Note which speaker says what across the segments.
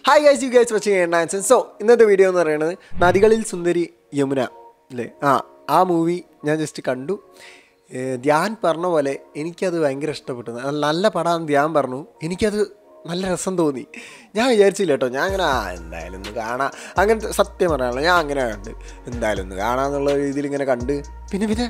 Speaker 1: Hi guys, you guys watching Nonsense. So, ഇന്നത്തെ video എന്ന് പറയുന്നത് നദികളിൽ സുന്ദരി യമുന അല്ലേ ആ മൂവി ഞാൻ ജസ്റ്റ് കണ്ടു. ധ്യാൻ പറഞ്ഞ പോലെ എനിക്കത് ഭയങ്കര ഇഷ്ടപ്പെട്ടു. നല്ല പടം ധ്യാൻ പറഞ്ഞു, എനിക്കത് നല്ല രസം തോന്നി. ഞാൻ വിചാരിച്ചില്ല കേട്ടോ, ഞാൻ അങ്ങനെ എന്തായാലും ഒന്ന് കാണാം, അങ്ങനത്തെ സത്യം പറയാനുള്ള ഞാൻ അങ്ങനെ കണ്ട് എന്തായാലും ഒന്ന് കാണാമെന്നുള്ള രീതിയിൽ ഇങ്ങനെ കണ്ട് പിന്നെ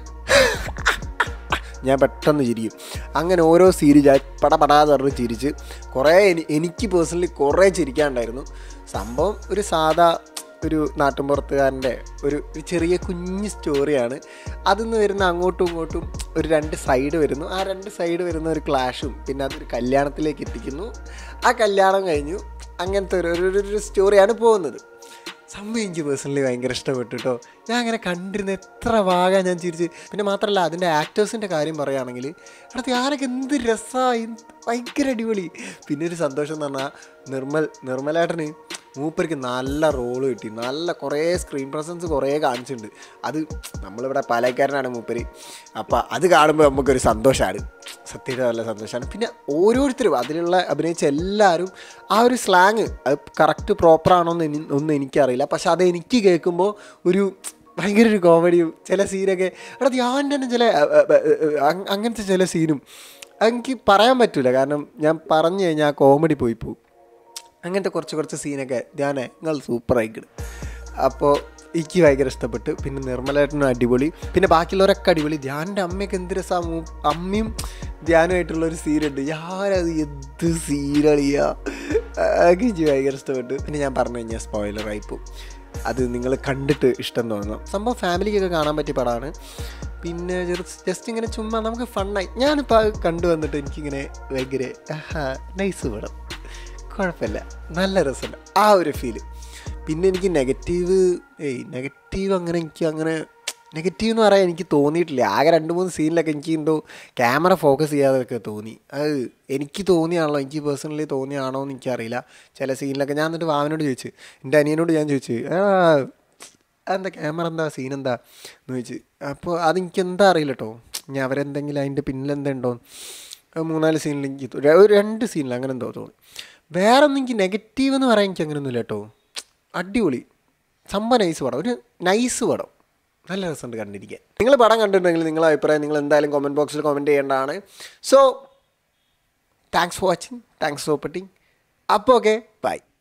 Speaker 1: ഞാൻ പെട്ടെന്ന് ചിരിക്കും. അങ്ങനെ ഓരോ സീരീസ് പടാന്ന് പറഞ്ഞ് ചിരിച്ച് കുറേ എനിക്ക് പേഴ്സണലി കുറേ ചിരിക്കാനുണ്ടായിരുന്നു. സംഭവം ഒരു സാധാ ഒരു നാട്ടിൻപുറത്തുകാരൻ്റെ ഒരു ചെറിയ കുഞ്ഞ് സ്റ്റോറിയാണ്. അതിൽ നിന്ന് വരുന്ന അങ്ങോട്ടും ഇങ്ങോട്ടും ഒരു രണ്ട് സൈഡ് വരുന്നു. ആ രണ്ട് സൈഡ് വരുന്ന ഒരു ക്ലാഷും പിന്നെ അതൊരു കല്യാണത്തിലേക്ക് എത്തിക്കുന്നു. ആ കല്യാണം കഴിഞ്ഞു. അങ്ങനത്തെ ഒരു സ്റ്റോറിയാണ് പോകുന്നത്. സംഭവം എനിക്ക് പേഴ്സണലി ഭയങ്കര ഇഷ്ടപ്പെട്ടു കേട്ടോ. ഞാൻ അങ്ങനെ കണ്ടിരുന്ന എത്ര ഭാഗം ഞാൻ ചിരിച്ച്. പിന്നെ മാത്രമല്ല അതിൻ്റെ ആക്ടേഴ്സിൻ്റെ കാര്യം പറയുകയാണെങ്കിൽ അടുത്ത് ഞാനൊക്കെ എന്ത് രസമായി, ഭയങ്കര അടിപൊളി. പിന്നെ ഒരു സന്തോഷം എന്ന് പറഞ്ഞാൽ നിർമ്മലേട്ടന് മൂപ്പർക്ക് നല്ല റോള് കിട്ടി. നല്ല കുറേ സ്ക്രീൻ പ്രസൻസ് കുറേ കാണിച്ചിട്ടുണ്ട്. അത് നമ്മളിവിടെ പാലക്കാരനാണ് മൂപ്പര്. അപ്പോൾ അത് കാണുമ്പോൾ നമുക്കൊരു സന്തോഷമാണ്, സത്യമായിട്ട് നല്ല സന്തോഷമാണ്. പിന്നെ ഓരോരുത്തരും അതിലുള്ള അഭിനയിച്ച എല്ലാവരും ആ ഒരു സ്ലാങ് അത് കറക്റ്റ് പ്രോപ്പറാണോന്ന് ഒന്നും എനിക്കറിയില്ല. പക്ഷെ അത് എനിക്ക് കേൾക്കുമ്പോൾ ഒരു ഭയങ്കര ഒരു കോമഡിയും ചില സീനൊക്കെ അവിടെ ഞാൻ തന്നെ അങ്ങനത്തെ ചില സീനും എനിക്ക് പറയാൻ പറ്റില്ല. കാരണം ഞാൻ പറഞ്ഞു കഴിഞ്ഞാൽ ആ കോമഡി പോയി പോകും. അങ്ങനത്തെ കുറച്ച് സീനൊക്കെ ധ്യാനെ നിങ്ങൾ സൂപ്പറായിക്കിടും. അപ്പോൾ എനിക്ക് ഭയങ്കര ഇഷ്ടപ്പെട്ടു. പിന്നെ നിർമ്മലേട്ടനും അടിപൊളി, പിന്നെ ബാക്കിയുള്ളവരൊക്കെ അടിപൊളി. ധ്യാനിൻ്റെ അമ്മയൊക്കെ എന്ത് രസമാണ്. അമ്മയും ധ്യാനുമായിട്ടുള്ളൊരു സീനുണ്ട്, ഞാനത് എന്ത് സീനളിയാ, അതൊക്കെ എനിക്ക് ഭയങ്കര ഇഷ്ടപ്പെട്ടു. പിന്നെ ഞാൻ പറഞ്ഞു കഴിഞ്ഞാൽ സ്പോയിലറായിപ്പോവും, അത് നിങ്ങൾ കണ്ടിട്ട് ഇഷ്ടം തോന്നണം. സംഭവം ഫാമിലിക്കൊക്കെ കാണാൻ പറ്റിയ പടമാണ്. പിന്നെ ജസ്റ്റ് ഇങ്ങനെ ചുമ്മാ നമുക്ക് ഫണ്ണായി ഞാനിപ്പോൾ അത് കണ്ടുവന്നിട്ട് എനിക്കിങ്ങനെ ഭയങ്കര നൈസ് പടം, കുഴപ്പമില്ല, നല്ല രസമുണ്ട് ആ ഒരു ഫീല്. പിന്നെ എനിക്ക് നെഗറ്റീവ് അങ്ങനെ നെഗറ്റീവ് എന്ന് പറയാൻ എനിക്ക് തോന്നിയിട്ടില്ല. ആകെ 2-3 സീനിലൊക്കെ എനിക്ക് എന്തോ ക്യാമറ ഫോക്കസ് ചെയ്യാതൊക്കെ തോന്നി. അത് എനിക്ക് തോന്നിയാണല്ലോ, എനിക്ക് പേഴ്സണലി തോന്നിയാണോ എന്ന് എനിക്കറിയില്ല. ചില സീനിലൊക്കെ ഞാൻ എന്നിട്ട് വാവനോട് ചോദിച്ചു, എൻ്റെ അനിയനോട് ഞാൻ ചോദിച്ചു, എന്താ ക്യാമറ എന്താ സീൻ എന്താ എന്ന് ചോദിച്ചു. അപ്പോൾ അതെനിക്ക് എന്താ അറിയില്ല കേട്ടോ, ഇനി അവരെന്തെങ്കിലും അതിൻ്റെ പിന്നിലെന്താ ഉണ്ടോ. 3-4 സീനിൽ എനിക്ക് 2 സീനിൽ അങ്ങനെ എന്തോ തോന്നി. വേറെ ഒന്നും എനിക്ക് നെഗറ്റീവ് എന്ന് പറയാൻ എനിക്ക് അങ്ങനെയൊന്നുമില്ല കേട്ടോ. അടിപൊളി സംഭവം, നൈസ് പടം, ഒരു നൈസ് പടം, നല്ല രസമുണ്ട് കണ്ടിരിക്കാൻ. നിങ്ങൾ പടം കണ്ടിട്ടുണ്ടെങ്കിൽ നിങ്ങളുടെ അഭിപ്രായം നിങ്ങൾ എന്തായാലും കമൻറ്റ് ബോക്സിൽ കമൻറ്റ് ചെയ്യേണ്ടതാണ്. So thanks for watching, thanks for supporting. അപ്പോൾ ഓക്കെ, ബൈ.